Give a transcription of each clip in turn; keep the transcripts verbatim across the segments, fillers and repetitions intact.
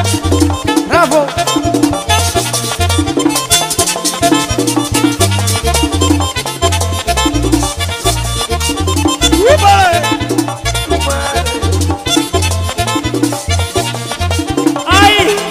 Rafa. ¡Ay!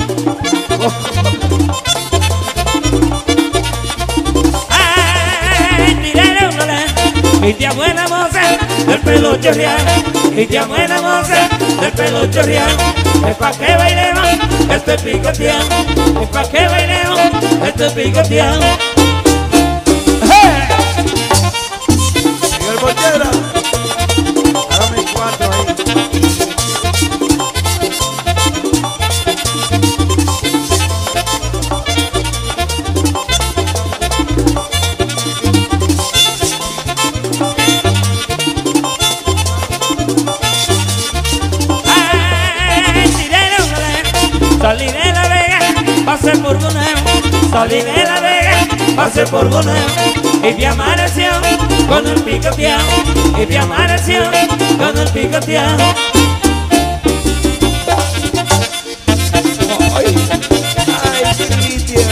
¡Ay! Tirale una ley. Y tía buena moza del pelo chorreado. Y tía buena moza del pelo chorreado. Es pa' que bailemos, estoy picoteado. Es pa' que bailemos, estoy picoteado. Miguel Bochera. Hágame cuatro ahí. Salí de La Vega, pasé por Bonao. Salí de La Vega, pasé por Bonao. Y te amaneció con el picoteado. Y te amaneció con el picoteado. Ay, ay, Cristian.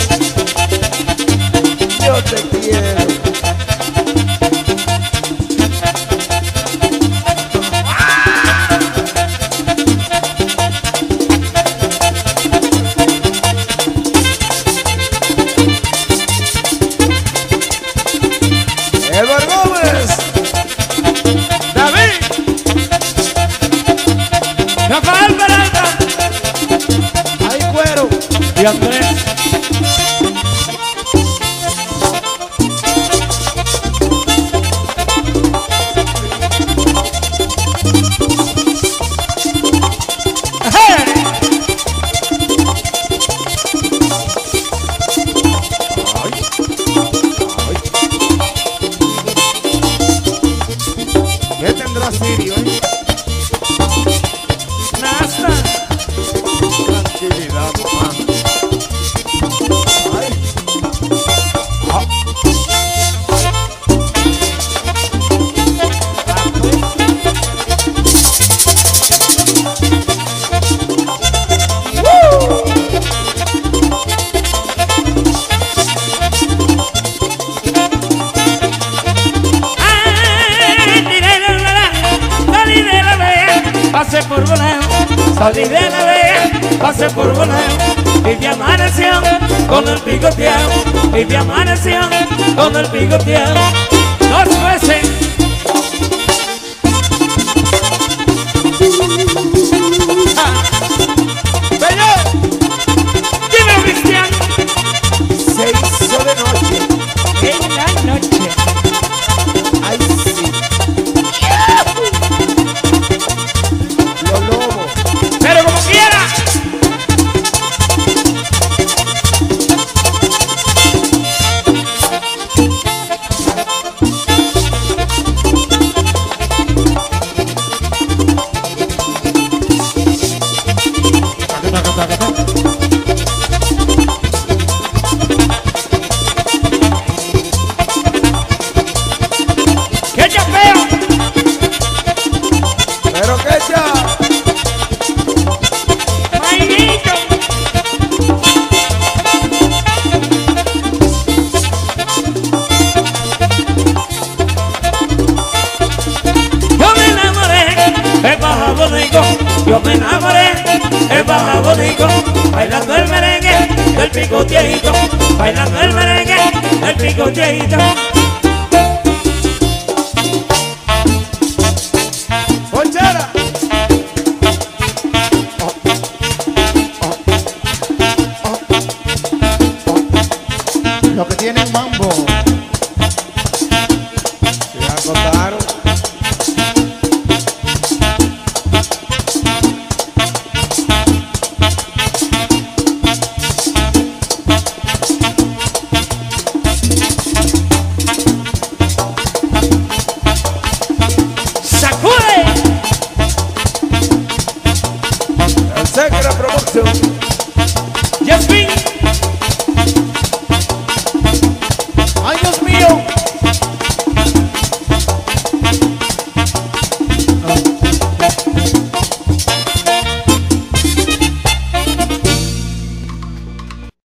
Yo te quiero. Edward Gómez, David, Rafael Peralta hay cuero. y Andrés. ¿Qué tendrá Sirio, eh? Nasta. Tranquilidad, mamá. Ay. Ah. Pasé por Bonao, salí de La Vega, pasé por Bonao. Y te amaneció con el picoteado. Y te amaneció con el picoteado. Dos veces. Señor, Dime, Cristian. se hizo de noche. En la noche. Ay, sí. Los lobos. Pero como quiera. ¡Qué chapeo! Pero que ya. ¡Mainito! Yo me enamoré, es baja bonito. Yo me enamoré, es baja bonito. Bailando el merengue, el picoteadito. Bailando el merengue, el picoteadito. Bochera. Lo que tiene un mambo.